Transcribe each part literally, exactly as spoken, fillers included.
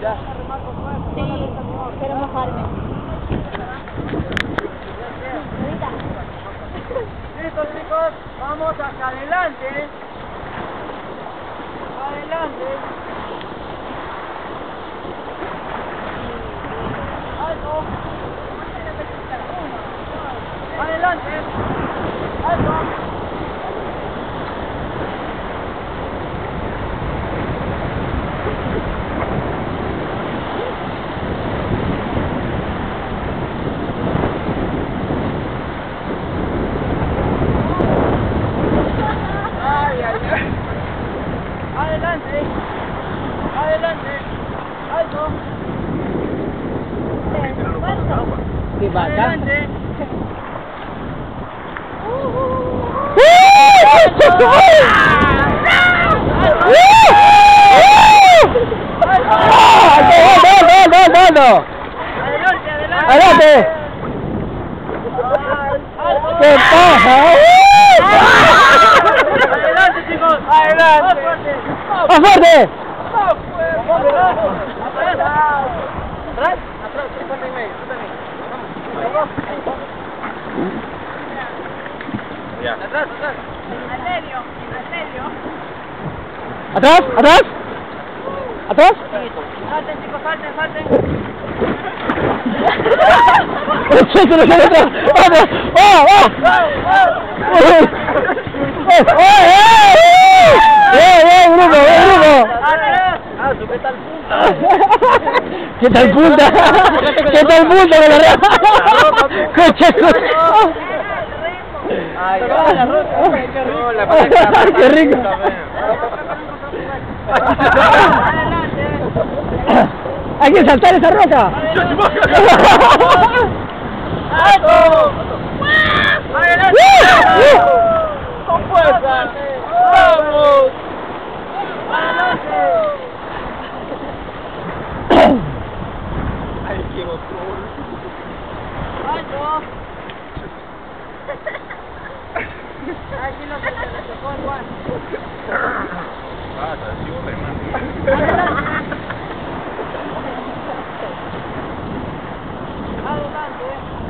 Sí, quiero mojarme. Listos, chicos, vamos hacia adelante. Adelante. Alto. Adelante. Alto. Adelante, adelante, alto. ¿Qué pasa? Adelante. Adelante, adelante. ¡Adelante! ¿Qué pasa? Adelante, chicos. Adelante. ¡Más fuerte! Atrás, atrás, cincuenta y medio, tú también. Vamos. Ya. Atrás, atrás. Al medio, al medio. ¿Atrás? ¿Atrás? ¿Atrás? Salten, chicos, salten, salten. ¡Se lo sale atrás! ¡Vamos! ¡Oh! ¡Oh! ¡Oh! ¡Eh! ¡Eh! ¡Bruno! ¡Eh, Bruno! Atrás. Ah, sujeta al punta. ¿Qué tal punta? ¿Qué tal punta con la ropa? ¡Coche, coche! Ay, la ropa. Qué rico. La palanca. ¡Qué rico! Adelante. ¡Hay que saltar esa roca! ¡Alto! ¡Adelante! ¡Con fuerza! ¡Vamos! ¡Adelante! Ay, qué bocón. ¡Alto! Aquí no se le tocó el guante. Ah, te sigo remando. Adelante.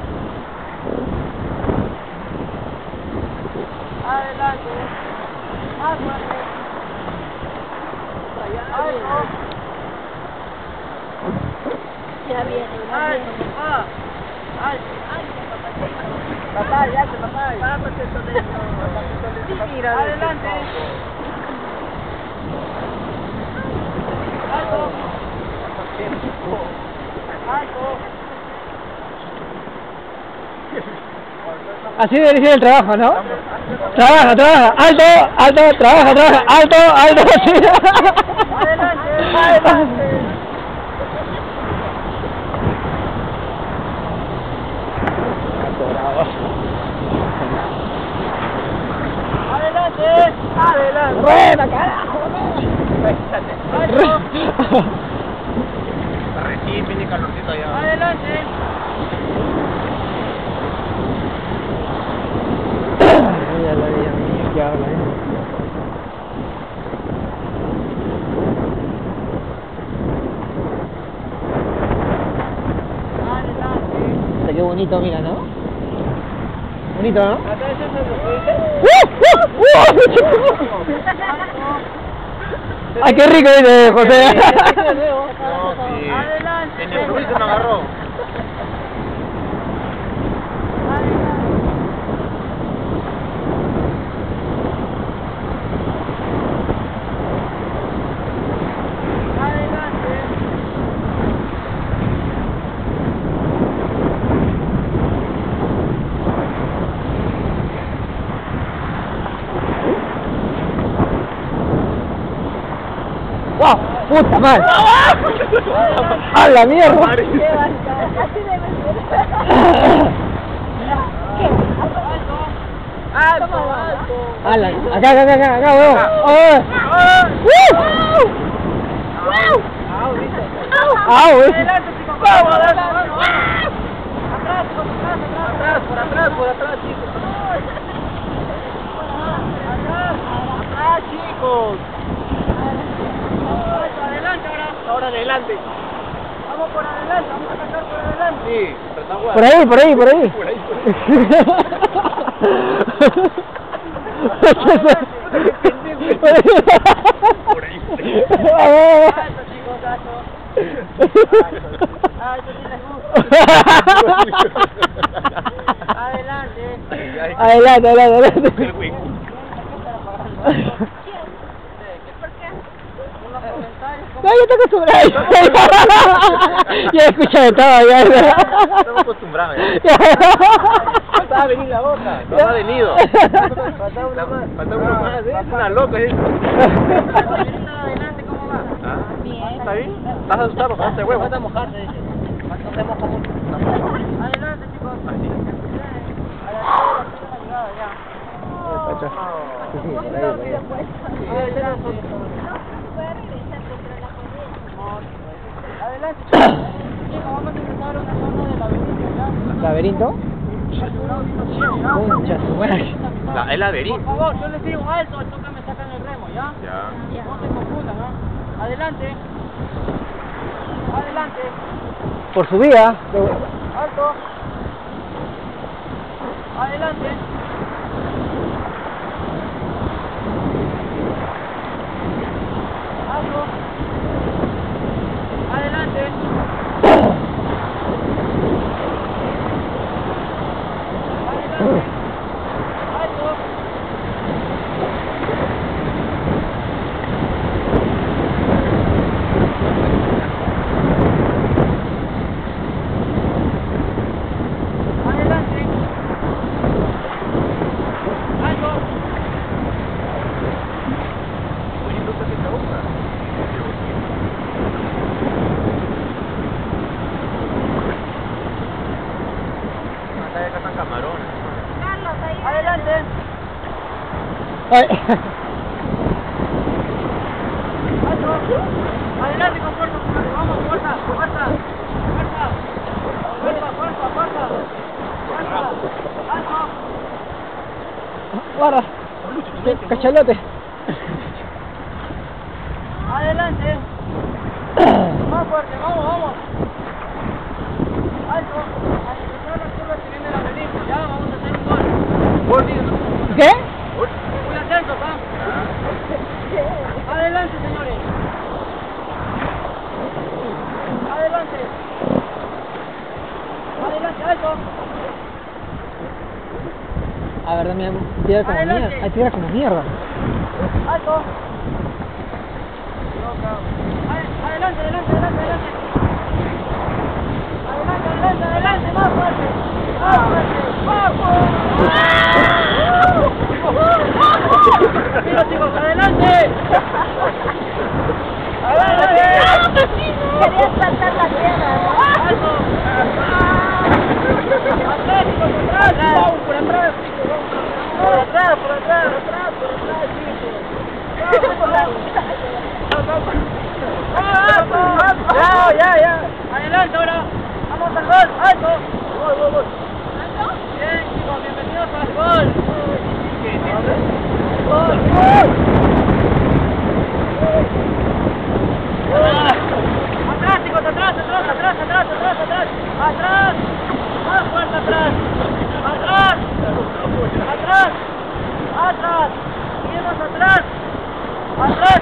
Adelante. Más fuerte. Alto. Ya viene, ya Alto, viene. papá. Alto. Papá, ya te papá. Tápate eso de eso. Mira. Adelante. Alto. Alto. Así debe ser el trabajo, ¿no? Trabaja, trabaja, alto, alto, trabaja, trabaja, alto, alto, sí. Adelante, adelante. Adelante, adelante. ¡Rueda, carajo! Alto. Recién viene calorcito allá. Adelante. Ya la vi a mí, que habla, ¿eh? Adelante. Qué bonito, mira, ¿no? Bonito, ¿no? Atrás eso es ¡Uh! ¡Uh! ¡Uh! ¡Ay, qué rico dice José! No, sí. Adelante. En el improviso me agarró. ¡Wow! ¡Puta madre! ¡A la mierda! Así debe ser. Alto, alto. ¡A la! ¡Acá, acá, acá, acá, weón! ¡Oh! ¡Uh! ¡Ah, güey! Adelante, chicos. Vamos, adelante. Atrás, por atrás, atrás. Por atrás, por atrás, chicos. Atrás, atrás, chicos. Adelante ahora. Ahora adelante. Vamos por adelante, vamos a sacar por adelante. Sí, retaguardia. Por ahí, por ahí, por ahí. Por ahí, por Por ahí, por ahí. Alto, chicos, alto. Alto, si les gusta. Adelante. Adelante, adelante, adelante. El güey. Unos comentarios. No, yo te acostumbrado. Ya escucha de todo, ya. Estamos acostumbrados. Ya. Faltaba venir la boca. No ha venido. Faltaba una más. Falta uno más, ¿eh? Es una loca, ¿eh? Adelante, ¿cómo va? ¿Ah? Bien. ¿Está bien? ¿Estás asustado? ¿No te huevo? Falta mojarse, dice. Falta se moja mucho. Adelante, chicos. A la llegada, ya. Adelante, chicos. Chicos, vamos a empezar una zona de laberinto, ¿ya? ¿Laberinto? Concha, su madre. La, el Por laberinto. favor, yo les digo alto, al toque me sacan el remo, ¿ya? Ya. No se confundan, ¿no? Adelante. Adelante. Por su vida. Alto. Adelante. Alto. Adelante. Adelante. Alto. Adelante. Alto. Oye, ¿no te haces la boca? Acá acá están camarones. Carlos, ahí. Adelante. Ay. Alto. Adelante con fuerza. Vamos, fuerza, fuerza. Fuerza. Fuerza, fuerza, fuerza. Fuerza. Alto. Guarda. Cachalote. Adelante. Más fuerte, vamos, vamos. Alto. Al empezar la curva se viene el laberinto. Ya, vamos a hacer un gol. Gol, sí. ¿Qué? Gol. Muy atentos, ¿ah? Adelante, señores. Adelante. Adelante, alto. A ver, dame tira como Adelante. mierda. Ay, tira como mierda. Alto. Ade- Adelante, adelante, adelante, adelante. Adelante, adelante, adelante, más fuerte. Más fuerte. ¡Vamos! Mira, chicos, adelante. Adelante. Querías saltar la tierra, ¿no? Alto. Atrás, chicos, atrás. Vamos por atrás, chicos. Por atrás, por atrás, por atrás, por atrás, chicos. Ya, ya, ya. Adelante ahora. Vamos al gol. Alto. Gol, gol, gol. Bien, chicos, bienvenidos al gol. Gol, gol. Atrás, chicos, atrás, atrás, atrás, atrás, atrás, atrás. Atrás. Más fuerte atrás. Atrás. Atrás. Atrás. Seguimos atrás. Atrás.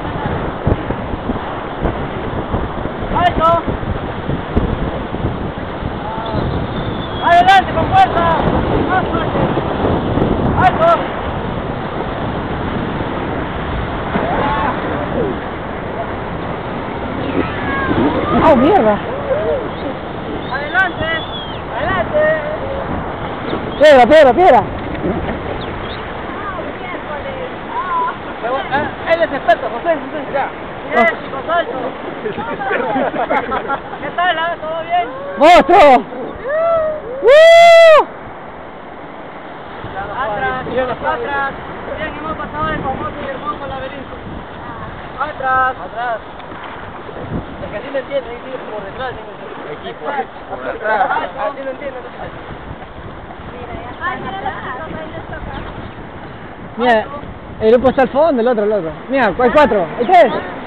Alto. Adelante con fuerza. Más fuerte. Alto. ¡Oh, mierda! Adelante. Adelante. Piedra, piedra, piedra. Ah, él es experto, José, José. Ya. Bien, chicos, alto. ¿Qué tal, ah? ¿Todo bien? ¡Monstruo! ¡Uh! Atrás, atrás. Bien, hemos pasado el famoso y hermoso laberinto. Atrás. Atrás. Es que así lo entienden, ahí sigue por detrás. Equipo, Exacto. por atrás. Así lo entienden. Ay, mira los chicos, ahí les toca. Mira, el grupo está al fondo, el otro, el otro. Mira, hay cuatro, hay tres.